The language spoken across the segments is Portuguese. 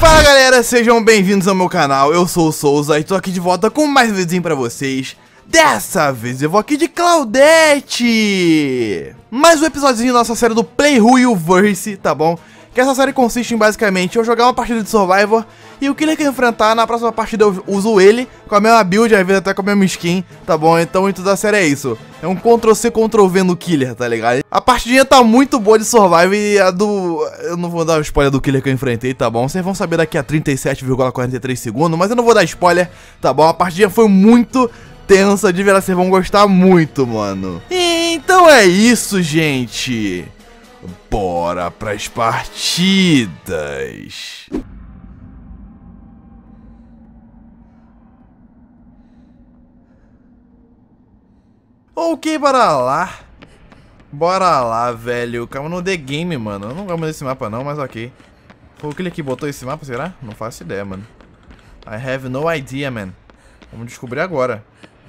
Fala galera, sejam bem-vindos ao meu canal, eu sou o Souza e tô aqui de volta com mais um videozinho pra vocês. Dessa vez eu vou aqui de Claudette! Mais um episódiozinho da nossa série do Play Who Verse, tá bom? Que essa série consiste em basicamente eu jogar uma partida de Survivor e o killer que eu enfrentar, na próxima partida eu uso ele com a mesma build, às vezes até com a mesma skin, tá bom? Então em toda a série é isso. É um Ctrl-C, Ctrl-V no killer, tá ligado? A partidinha tá muito boa de Survivor e a do... Eu não vou dar spoiler do killer que eu enfrentei, tá bom? Vocês vão saber daqui a 37,43 segundos, mas eu não vou dar spoiler, tá bom? A partidinha foi muito tensa, de verdade, vocês vão gostar muito, mano. Então é isso, gente. Bora pras partidas. Ok, bora lá. Bora lá, velho. Calma no The Game, mano. Eu não gosto desse mapa não, mas ok. Foi o que botou esse mapa, será? Não faço ideia, mano. I have no idea, man. Vamos descobrir agora.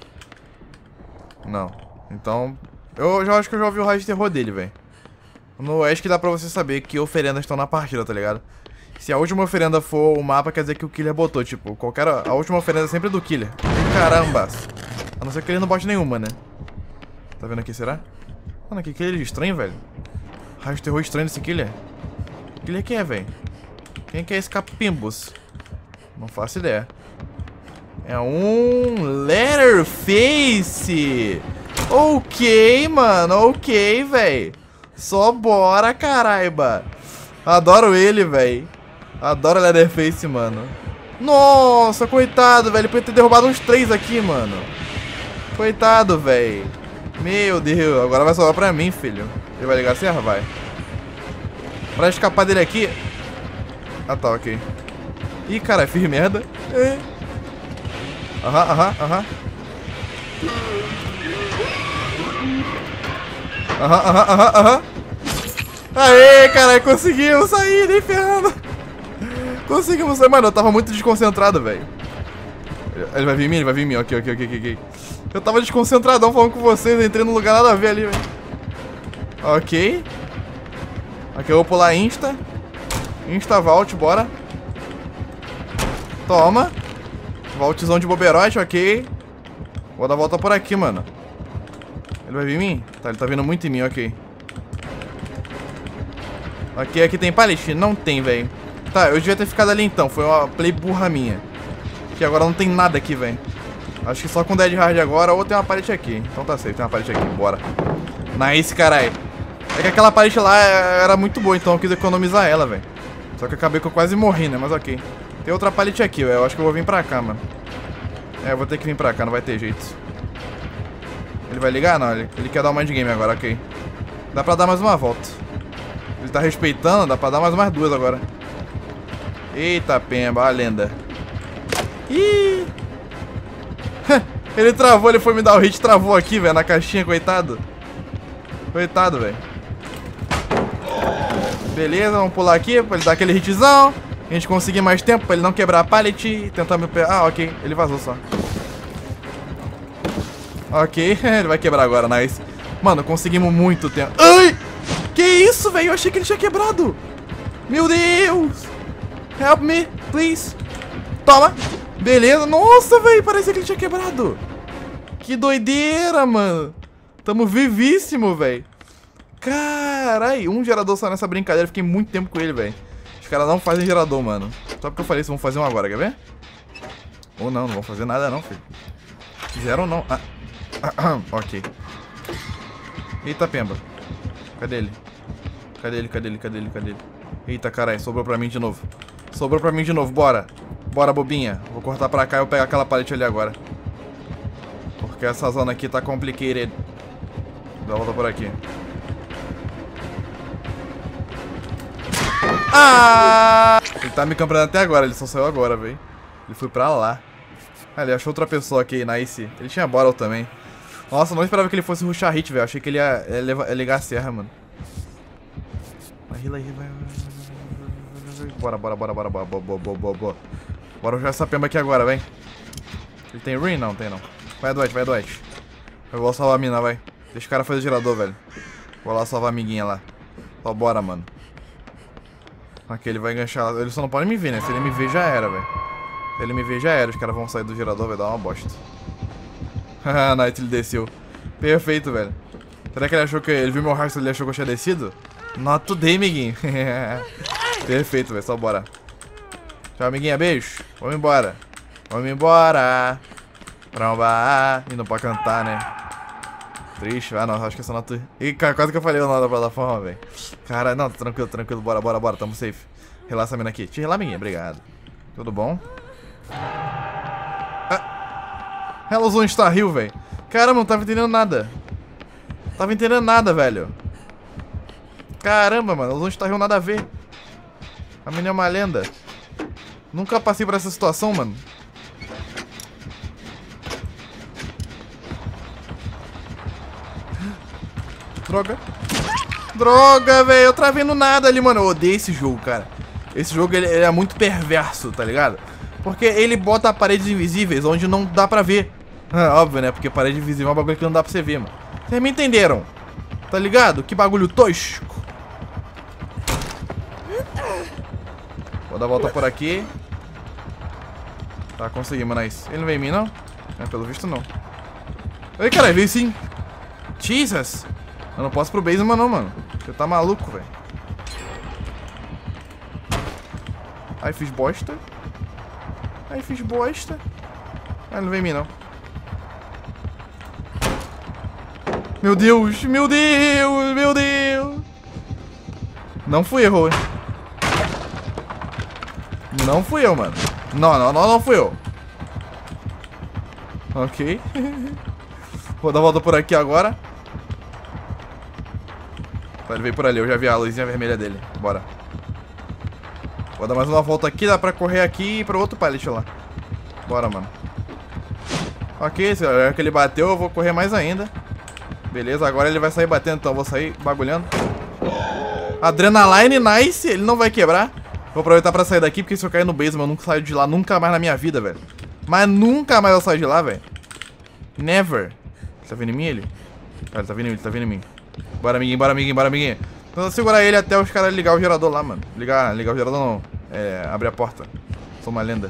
Não. Então... eu já acho que eu já ouvi o raio de terror dele, velho. No Oeste que dá pra você saber que oferendas estão na partida, tá ligado? Se a última oferenda for o mapa, quer dizer que o killer botou, tipo, a última oferenda sempre é do killer. Caramba! A não ser que ele não bote nenhuma, né? Tá vendo aqui, será? Mano, que killer estranho, velho. Raio de terror estranho desse killer. Que killer que é, velho? Quem que é esse Capimbos? Não faço ideia. É um Leatherface! Ok, mano, ok, velho. Só bora, caraiba. Adoro ele, velho. Adoro Leatherface, mano. Nossa, coitado, velho. Ele podia ter derrubado uns 3 aqui, mano. Coitado, velho. Meu Deus, agora vai sobrar pra mim, filho. Ele vai ligar a serra? Vai. Pra escapar dele aqui... ah, tá, ok. Ih, cara, fiz merda. Aham. Aham. Aê, cara, conseguimos sair, nem ferrando. Conseguimos sair, mano, eu tava muito desconcentrado, velho. Ele vai vir em mim, ok. Eu tava desconcentradão falando com vocês, entrei num lugar nada a ver ali, velho. Ok. Aqui eu vou pular Insta Vault, bora. Toma. Vaultzão de boberote, ok. Vou dar a volta por aqui, mano. Ele vai vir em mim? Tá, ele tá vindo muito em mim, ok. Ok, aqui tem pallet? Não tem, velho. Tá, eu devia ter ficado ali então. Foi uma play burra minha. Que agora não tem nada aqui, velho. Acho que só com Dead Hard agora ou tem uma pallet aqui. Então tá safe, tem uma pallet aqui, bora. Nice, caralho. É que aquela pallet lá era muito boa, então eu quis economizar ela, velho. Só que acabei que eu quase morri, né? Mas ok. Tem outra pallet aqui, velho. Eu acho que eu vou vir pra cá, mano. É, eu vou ter que vir pra cá, não vai ter jeito. Ele vai ligar? Não, ele quer dar um mindgame agora, ok. Dá pra dar mais uma volta. Ele tá respeitando, dá pra dar mais umas 2 agora. Eita, pemba, a lenda. Ih! Ele travou, ele foi me dar o hit, travou aqui, velho, na caixinha, coitado. Coitado, velho. Beleza, vamos pular aqui pra ele dar aquele hitzão. A gente conseguir mais tempo pra ele não quebrar a pallet e tentar me pegar. Ah, ok, ele vazou só. Ok, ele vai quebrar agora, nice. Mano, conseguimos muito tempo. Ai! Que isso, velho? Eu achei que ele tinha quebrado. Meu Deus! Help me, please. Toma. Beleza. Nossa, velho, parecia que ele tinha quebrado. Que doideira, mano. Tamo vivíssimo, velho. Carai, um gerador só nessa brincadeira. Fiquei muito tempo com ele, velho. Os caras não fazem gerador, mano. Só porque eu falei, vocês vão fazer um agora, quer ver? Ou não, não vão fazer nada não, filho. Fizeram não. Ok. Eita, pemba. Cadê ele? Cadê ele? Eita, caralho, sobrou pra mim de novo. Bora. Bora, bobinha. Vou cortar pra cá e eu pego aquela pallet ali agora. Porque essa zona aqui tá complicated. Dá a volta por aqui. Ah! Ele tá me camperando até agora, ele só saiu agora, velho. Ele foi pra lá. Ah, ele achou outra pessoa aqui, nice. Ele tinha bottle também. Nossa, não esperava que ele fosse rushar hit, velho. Achei que ele ia ligar a serra, mano. Vai. Bora. Bora rushar essa pemba aqui agora, vem. Ele tem ring? Não, tem não. Vai, Dwight. Eu vou salvar a mina, vai. Deixa o cara fazer o gerador, velho. Vou lá salvar a amiguinha lá. Só bora, mano. Aqui ele vai enganchar. Ele só não pode me ver, né? Se ele me ver, já era, velho. Se ele me ver, já era. Os caras vão sair do gerador, vai dar uma bosta. Haha, Night, ele desceu. Perfeito, velho. Será que ele achou que... Ele viu meu rastro e ele achou que eu tinha descido? Not today, amiguinho. Perfeito, velho. Só bora. Tchau, amiguinha. Beijo. Vamos embora. Vamos embora. Pra um bar. E não pode cantar, né? Triste. Ah, não. Acho que é só Not... Ih, cara, quase que eu falei o nome da plataforma, velho. Cara, não. Tranquilo, tranquilo. Bora, bora, bora. Tamo safe. Relaxa a mina aqui. Te relaxa, amiguinha. Obrigado. Tudo bom? Ah. Hellozone Star Hill, velho. Caramba, não tava entendendo nada. Tava entendendo nada, velho. Caramba, mano. Hellozone Star Hill nada a ver. A menina é uma lenda. Nunca passei por essa situação, mano. Droga. Droga, velho. Eu travei no nada ali, mano. Eu odeio esse jogo, cara. Esse jogo, ele é muito perverso, tá ligado? Porque ele bota paredes invisíveis onde não dá pra ver. Óbvio, né? Porque parede invisível é um bagulho que não dá pra você ver, mano. Vocês me entenderam? Tá ligado? Que bagulho tosco. Vou dar a volta por aqui. Tá, conseguimos, nice. Ele não veio em mim, não? É, pelo visto, não. Ei, cara, veio sim. Jesus. Eu não posso pro basement, não, mano. Você tá maluco, velho. Aí fiz bosta. Aí fiz bosta. Ah, não vem em mim, não. Meu Deus, meu Deus, meu Deus. Não fui eu, hein? Não fui eu, mano. Não fui eu. Ok. Vou dar a volta por aqui agora. Ele veio por ali, eu já vi a luzinha vermelha dele. Bora. Vou dar mais uma volta aqui, dá pra correr aqui e ir pro outro pallet lá. Bora, mano. Ok, se é que ele bateu, eu vou correr mais ainda. Beleza, agora ele vai sair batendo, então eu vou sair bagulhando. Adrenaline, nice, ele não vai quebrar. Vou aproveitar pra sair daqui, porque se eu cair no basement, eu nunca saio de lá, nunca mais na minha vida, velho. Mas nunca mais eu saio de lá, velho. Never. Tá vindo em mim, ele? Ah, ele tá vindo em mim, ele tá vindo em mim. Bora, amiguinho, bora, amiguinho, bora, amiguinho. Então eu vou segurar ele até os caras ligar o gerador lá, mano. Ligar o gerador não. É, abrir a porta. Sou uma lenda.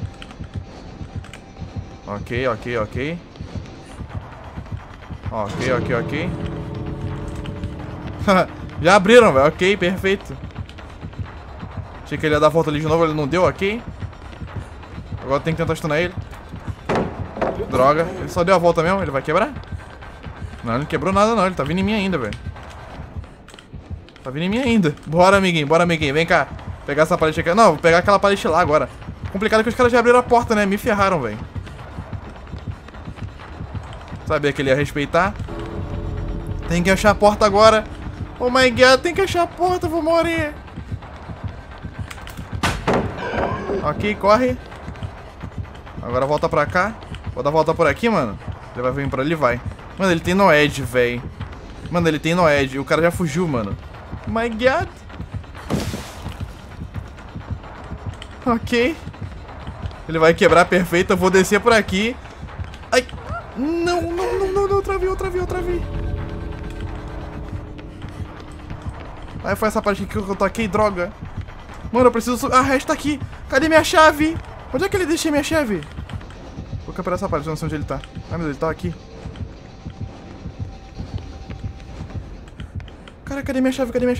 Ok. Ok. Já abriram, velho. Ok, perfeito. Achei que ele ia dar a volta ali de novo, ele não deu, ok. Agora tem que tentar stunar ele. Droga, ele só deu a volta mesmo, ele vai quebrar? Não, ele não quebrou nada não, ele tá vindo em mim ainda, velho. Tá vindo em mim ainda. Bora, amiguinho, vem cá. Pegar essa palete aqui. Não, vou pegar aquela palete lá agora. Complicado que os caras já abriram a porta, né? Me ferraram, velho. Sabia que ele ia respeitar. Tem que achar a porta agora. Oh my god, tem que achar a porta, eu vou morrer. Ok, corre. Agora volta pra cá. Vou dar a volta por aqui, mano. Ele vai vir pra ali, vai. Mano, ele tem Noed, velho. Mano, ele tem Noed. O cara já fugiu, mano. Oh my god. Ok. Ele vai quebrar, perfeito. Eu vou descer por aqui. Ai. Não. Eu travei. Aí foi essa parte que eu toquei, droga. Mano, eu preciso... Ah, resta aqui. Cadê minha chave? Onde é que ele deixou minha chave? Vou capturar essa parte, eu não sei onde ele tá. Ah, meu Deus, ele tá aqui. Cara, cadê minha chave? Cadê minha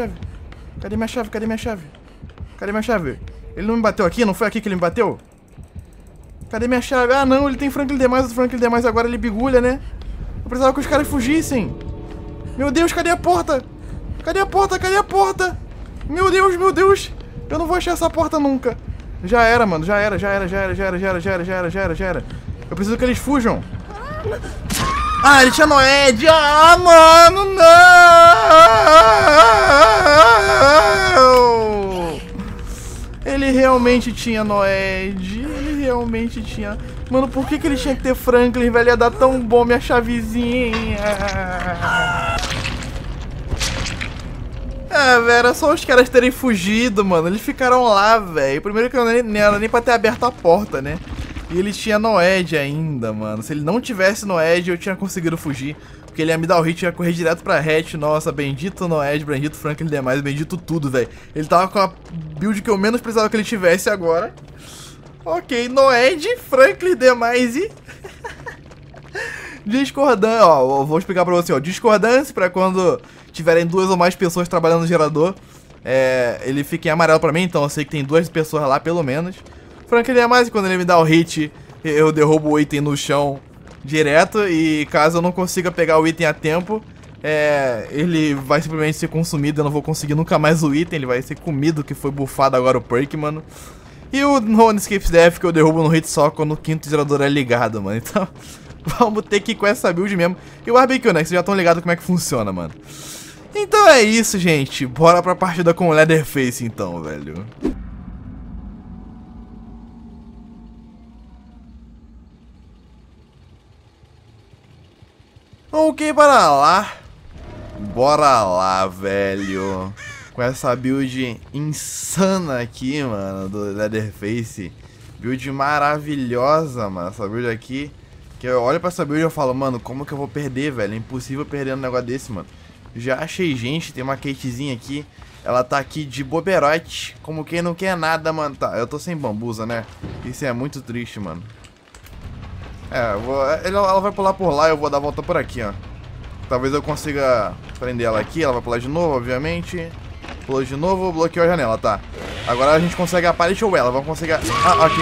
chave? Ele não me bateu aqui? Não foi aqui que ele me bateu? Cadê minha chave? Ah, não, ele tem Franklin demais. O Franklin demais agora ele bigulha, né? Eu precisava que os caras fugissem. Meu Deus, cadê a porta? Cadê a porta? Meu Deus. Eu não vou achar essa porta nunca. Já era, mano. Já era. Eu preciso que eles fujam. Ah, ele tinha Noed. Ah, mano, não. Ele realmente tinha Noed. Mano, por que ele tinha que ter Franklin, velho? Ia dar tão bom minha chavezinha. Ah, velho, era só os caras terem fugido, mano. Eles ficaram lá, velho. Primeiro que não era nem pra ter aberto a porta, né? E ele tinha Noed ainda, mano. Se ele não tivesse Noed, eu tinha conseguido fugir. Porque ele ia me dar o hit e ia correr direto pra hatch. Nossa, bendito Noed, bendito Franklin demais, bendito tudo, velho. Ele tava com a build que eu menos precisava que ele tivesse agora. Ok, Noed, Franklin demais e... discordância, ó, eu vou explicar pra você, ó. Discordância pra quando tiverem 2 ou mais pessoas trabalhando no gerador. Ele fica em amarelo pra mim, então eu sei que tem 2 pessoas lá, pelo menos. Franklin demais, e quando ele me dá o hit, eu derrubo o item no chão direto, e caso eu não consiga pegar o item a tempo, ele vai simplesmente ser consumido, eu não vou conseguir nunca mais o item, ele vai ser comido, que foi buffado agora o perk, mano. E o No One Escapes Death que eu derrubo no hit só quando o 5º gerador é ligado, mano. Então, vamos ter que ir com essa build mesmo. E o barbecue, né, que vocês já estão ligados como é que funciona, mano. Então é isso, gente, bora pra partida com o Leatherface então, velho. Ok, bora lá. Bora lá, velho. Com essa build insana aqui, mano, do Leatherface. Build maravilhosa, mano. Essa build aqui, que eu olho pra essa build e eu falo, mano, como que eu vou perder, velho? É impossível perder um negócio desse, mano. Já achei gente, tem uma Katezinha aqui. Ela tá aqui de boberote, como quem não quer nada, mano. Tá, eu tô sem bambuza, né? Isso é muito triste, mano. Ela vai pular por lá e eu vou dar a volta por aqui, ó. Talvez eu consiga prender ela aqui. Ela vai pular de novo, obviamente. Pulou de novo, bloqueou a janela, tá. Agora a gente consegue a pallet ou ela. Vamos conseguir... Ah, ok.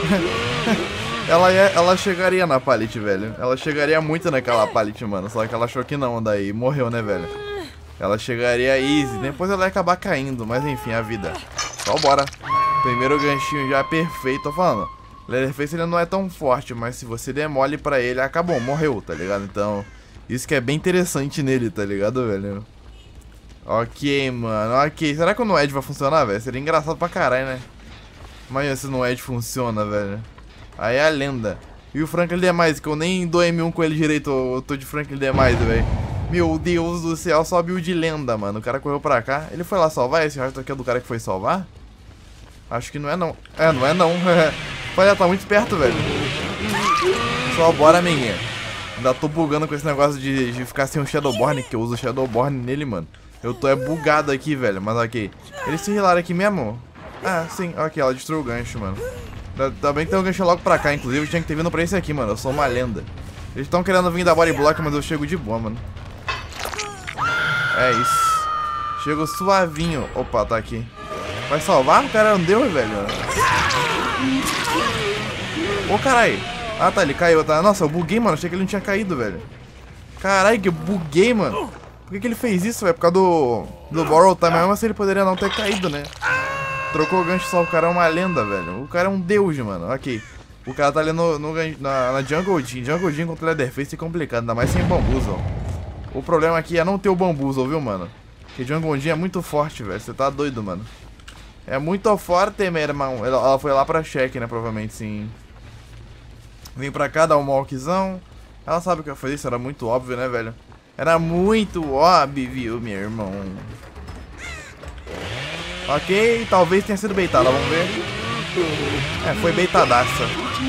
ela chegaria na pallet, velho. Ela chegaria muito naquela pallet, mano. Só que ela achou que não, daí morreu, né, velho. Ela chegaria easy. Depois ela ia acabar caindo, mas enfim, a vida. Só bora. Primeiro ganchinho já perfeito, tô falando. Leatherface ele não é tão forte, mas se você der mole pra ele, acabou, morreu, tá ligado? Então, isso que é bem interessante nele, tá ligado, velho? Ok, mano, ok. Será que o Noed vai funcionar, velho? Seria engraçado pra caralho, né? Imagina se o Noed funciona, velho. Aí é a lenda. E o Franklin demais, que eu nem dou M1 com ele direito, eu tô de Franklin demais, velho. Meu Deus do céu, só build de lenda, mano. O cara correu pra cá. Ele foi lá salvar? Esse resto aqui é do cara que foi salvar? Acho que não é não. Não é não. Olha, tá muito perto, velho. Só bora, amiguinha. Ainda tô bugando com esse negócio de ficar sem o Shadowborn, que eu uso o Shadowborn nele, mano. Eu tô bugado aqui, velho, mas ok. Eles se rilaram aqui mesmo? Ah, sim, ok, ela destruiu o gancho, mano. Ainda bem que tem um gancho logo pra cá, inclusive eu tinha que ter vindo pra esse aqui, mano. Eu sou uma lenda. Eles estão querendo vir da body block, mas eu chego de boa, mano. É isso. Chego suavinho. Opa, tá aqui. Vai salvar? O cara não deu, velho. Ô, carai. Ah, tá, ele caiu, tá? Nossa, eu buguei, mano. Achei que ele não tinha caído, velho. Carai, que eu buguei, mano. Por que ele fez isso, velho? Por causa do borrow time. Mas assim ele poderia não ter caído, né? Trocou o gancho só. O cara é uma lenda, velho. O cara é um deus, mano. Ok. O cara tá ali na Jungle Gym. Jungle Gym contra o Leatherface é complicado. Ainda mais sem bambuzo. O problema aqui é não ter o bambuzo, viu, mano? Porque Jungle Gym é muito forte, velho. Você tá doido, mano. É muito forte, meu irmão. Ela foi lá pra check, né? Provavelmente, sim. Vem pra cá, dá um walkzão. Ela sabe o que eu fiz, isso era muito óbvio, né, velho? Era muito óbvio, meu irmão. Ok, talvez tenha sido beitada, vamos ver. Foi beitadaça.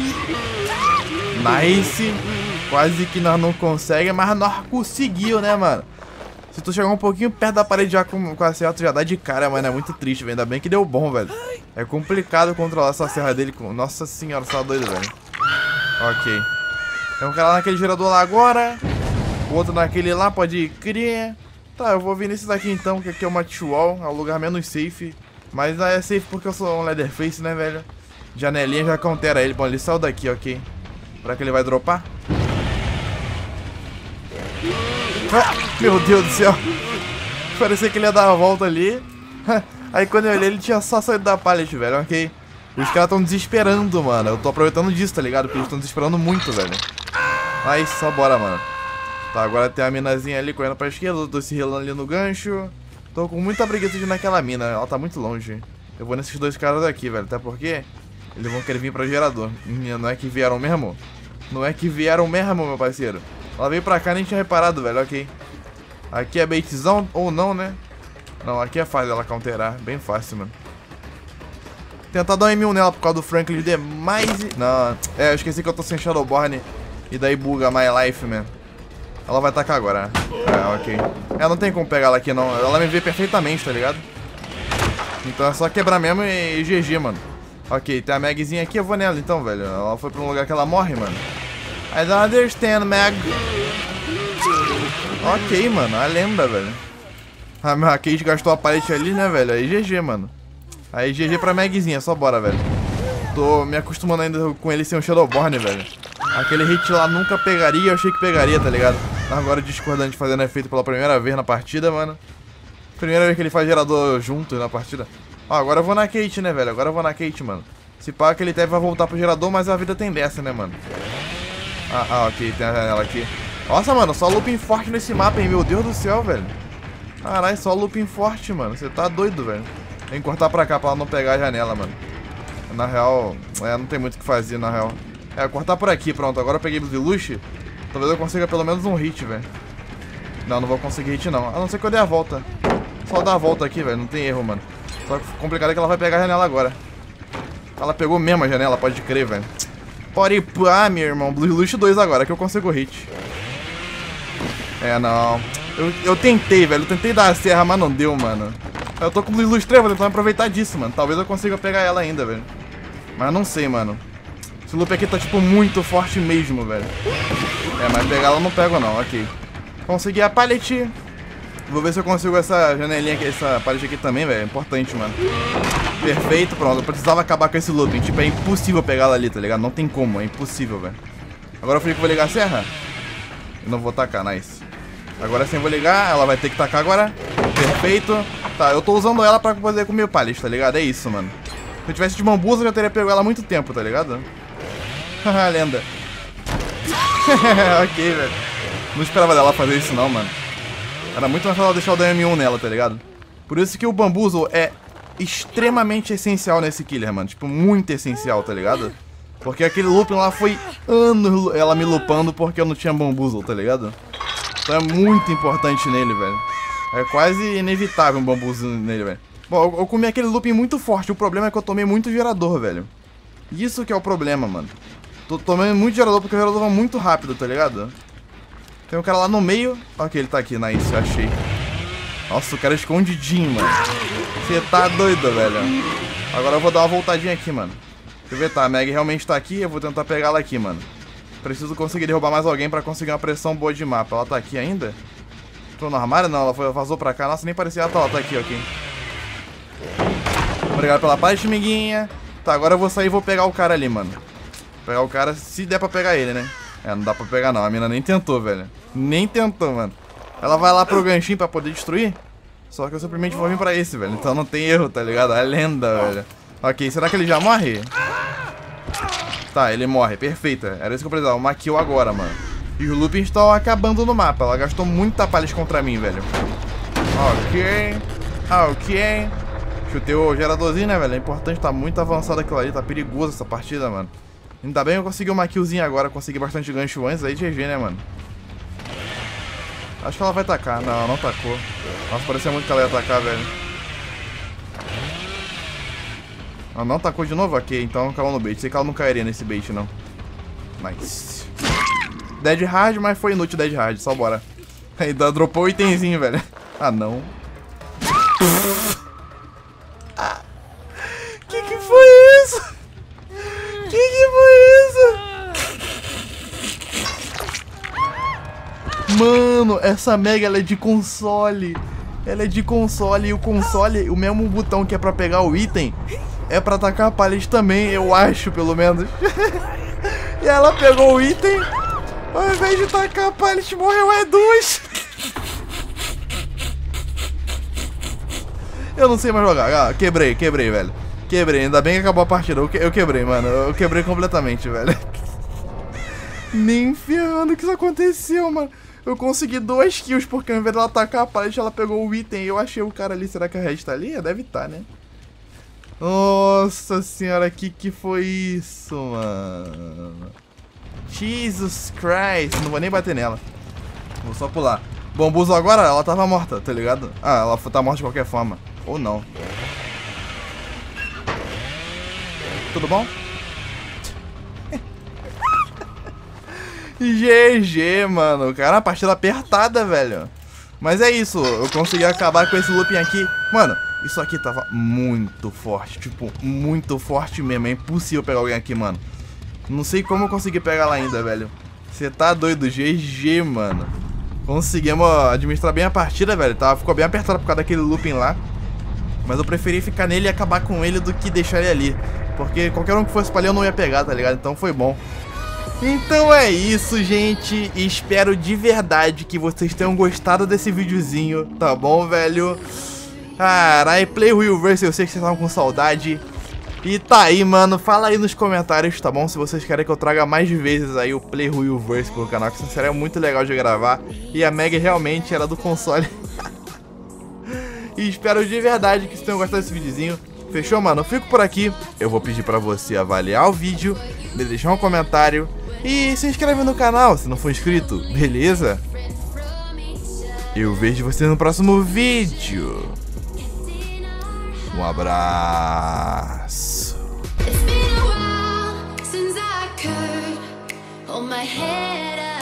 Nice. Quase que nós não conseguimos, mas nós conseguiu, né, mano? Se tu chegar um pouquinho perto da parede já com a serra, tu já dá de cara, mano. É muito triste, velho. Ainda bem que deu bom, velho. É complicado controlar essa serra dele com... Nossa senhora, você tá doido, velho. Ok. Tem um cara lá naquele gerador lá agora. O outro naquele lá, pode crer. Tá, eu vou vir nesse daqui então, que aqui é uma T-Wall. É o lugar menos safe. Mas é safe porque eu sou um Leatherface, né, velho? Janelinha já countera ele. Bom, ele saiu daqui, ok. Será que ele vai dropar? Meu Deus do céu. Parecia que ele ia dar a volta ali. Aí quando eu olhei, ele tinha só saído da pallet, velho, ok. Os caras estão desesperando, mano. Eu tô aproveitando disso, tá ligado? Porque eles estão desesperando muito, velho. Aí, só bora, mano. Tá, agora tem a minazinha ali correndo pra esquerda. Eu tô se relando ali no gancho. Tô com muita preguiça de ir naquela mina. Ela tá muito longe. Eu vou nesses dois caras daqui, velho. Até porque eles vão querer vir pra gerador. Não é que vieram mesmo? Não é que vieram mesmo, meu parceiro. Ela veio pra cá, nem tinha reparado, velho, ok. Aqui é baitzão ou não, né? Não, aqui é fácil ela counterar. Bem fácil, mano. Tentar dar um M1 nela por causa do Franklin demais. Não, eu esqueci que eu tô sem Shadowborn. E daí buga my life, man. Ela vai atacar agora, né? É, ok. É, não tem como pegar ela aqui, não. Ela me vê perfeitamente, tá ligado? Então é só quebrar mesmo e GG, mano. Ok, tem a Magzinha aqui, eu vou nela então, velho. Ela foi pra um lugar que ela morre, mano. I don't understand, Mag. Ok, mano, a lenda, velho. A Kate gastou a pallet ali, né, velho? Aí GG, mano. Aí GG pra Magzinha, só bora, velho. Tô me acostumando ainda com ele ser um Shadowborn, velho. Aquele hit lá nunca pegaria, eu achei que pegaria, tá ligado? Agora o discordante fazendo efeito pela primeira vez na partida, mano. Primeira vez que ele faz gerador junto na partida. Ó, agora eu vou na Kate, né, velho? Agora eu vou na Kate, mano. Se pá, aquele TF vai voltar pro gerador, mas a vida tem dessa, né, mano? Ok, tem a janela aqui. Nossa, mano, só looping forte nesse mapa, hein? Meu Deus do céu, velho. Caralho, só looping forte, mano. Você tá doido, velho. Tem que cortar pra cá pra ela não pegar a janela, mano. Na real, não tem muito o que fazer, na real. É, cortar por aqui, pronto. Agora eu peguei o Diluxe. Talvez eu consiga pelo menos um hit, velho. Não, não vou conseguir hit, não. A não ser que eu dê a volta. Só dar a volta aqui, velho. Não tem erro, mano. Só que o complicado é que ela vai pegar a janela agora. Ela pegou mesmo a janela, pode crer, velho. Pode ir pá, meu irmão. Blue Lush 2 agora, que eu consigo hit. É, não. Eu tentei, velho. Eu tentei dar a serra, mas não deu, mano. Eu tô com Blue Lush 3, vou tentar aproveitar disso, mano. Talvez eu consiga pegar ela ainda, velho. Mas não sei, mano. Esse loop aqui tá, tipo, muito forte mesmo, velho. É, mas pegar ela eu não pego, não. Ok. Consegui a pallet. Vou ver se eu consigo essa janelinha aqui, essa pallet aqui também, velho. É importante, mano. Perfeito, pronto. Eu precisava acabar com esse looping. Tipo, é impossível pegar ela ali, tá ligado? Não tem como, é impossível, velho. Agora eu falei que vou ligar a serra. Eu não vou tacar, nice. Agora sim eu vou ligar, ela vai ter que tacar agora. Perfeito. Tá, eu tô usando ela pra poder comer o pallet, tá ligado? É isso, mano. Se eu tivesse de bambuza, eu já teria pego ela há muito tempo, tá ligado? Haha, lenda. Ok, velho. Não esperava dela fazer isso não, mano. Era muito mais fácil deixar o DM1 nela, tá ligado? Por isso que o Bamboozle é extremamente essencial nesse killer, mano. Tipo, muito essencial, tá ligado? Porque aquele looping lá foi anos ela me loopando porque eu não tinha Bamboozle, tá ligado? Então é muito importante nele, velho. É quase inevitável um Bamboozle nele, velho. Bom, eu comi aquele looping muito forte. O problema é que eu tomei muito gerador, velho. Isso que é o problema, mano. Tô tomando muito gerador porque o gerador vai muito rápido, tá ligado? Tem um cara lá no meio. Ok, ele tá aqui, nice, eu achei. Nossa, o cara é escondidinho, mano. Você tá doido, velho. Agora eu vou dar uma voltadinha aqui, mano. Deixa eu ver, tá, a Meg realmente tá aqui. Eu vou tentar pegar ela aqui, mano. Preciso conseguir derrubar mais alguém pra conseguir uma pressão boa de mapa. Ela tá aqui ainda? Tô no armário? Não, ela vazou pra cá. Nossa, nem parecia. Ah, tá, ela tá aqui, ok. Obrigado pela paz, amiguinha. Tá, agora eu vou sair e vou pegar o cara ali, mano. Pegar o cara, se der pra pegar ele, né? É, não dá pra pegar não. A mina nem tentou, velho. Nem tentou, mano. Ela vai lá pro ganchinho pra poder destruir. Só que eu simplesmente vou vir pra esse, velho. Então não tem erro, tá ligado? É lenda, velho. Ok, será que ele já morre? Tá, ele morre. Perfeito. Era isso que eu precisava. Uma kill agora, mano. E os loopings estão acabando no mapa. Ela gastou muita palha contra mim, velho. Ok. Ok. Chutei o geradorzinho, né, velho? É importante, tá muito avançado aquilo ali. Tá perigoso essa partida, mano. Ainda bem que eu consegui uma killzinha agora. Consegui bastante gancho antes. Aí GG, né, mano? Acho que ela vai tacar. Não, não tacou. Nossa, parecia muito que ela ia atacar, velho. Ela não tacou de novo? Ok, então caiu no bait. Sei que ela não cairia nesse bait, não. Nice. Dead hard, mas foi inútil dead hard. Só bora. Ainda dropou o itemzinho, velho. Ah, não. Que foi isso? Que foi isso? Mano, essa Mega, ela é de console. Ela é de console. E o console, o mesmo botão que é pra pegar o item, é pra atacar a pallet também, eu acho, pelo menos. E ela pegou o item, ao invés de tacar a pallet, morreu duas. Eu não sei mais jogar. Ah, quebrei, velho. Quebrei, ainda bem que acabou a partida. Eu quebrei, mano. Eu quebrei completamente, velho. Nem ferrando que isso aconteceu, mano. Eu consegui 2 kills porque ao invés dela atacar a pallet, ela pegou o item. Eu achei o cara ali. Será que a Red tá ali? Deve estar, né? Nossa senhora, que foi isso, mano? Jesus Christ. Não vou nem bater nela. Vou só pular. Bamboozle agora, ela tava morta, tá ligado? Ah, ela tá morta de qualquer forma. Ou não. Tudo bom? GG, mano. Cara, uma partida apertada, velho. Mas é isso, eu consegui acabar com esse looping aqui. Mano, isso aqui tava muito forte. Tipo, muito forte mesmo. É impossível pegar alguém aqui, mano. Não sei como eu consegui pegar lá ainda, velho. Você tá doido, GG, mano. Conseguimos administrar bem a partida, velho. Ficou bem apertado por causa daquele looping lá. Mas eu preferi ficar nele e acabar com ele do que deixar ele ali. Porque qualquer um que fosse pra ali eu não ia pegar, tá ligado? Então foi bom. Então é isso, gente. Espero de verdade que vocês tenham gostado desse videozinho, tá bom, velho? Carai, Play Wheelverse, eu sei que vocês estavam com saudade. E tá aí, mano, fala aí nos comentários, tá bom? Se vocês querem que eu traga mais vezes aí o Play Wheelverse pro canal, que isso seria muito legal de gravar. E a Meg realmente era do console. E espero de verdade que vocês tenham gostado desse videozinho. Fechou, mano? Eu fico por aqui. Eu vou pedir pra você avaliar o vídeo, me deixar um comentário e se inscreve no canal se não for inscrito, beleza? Eu vejo você no próximo vídeo. Um abraço. It's been a while since I could hold my head up.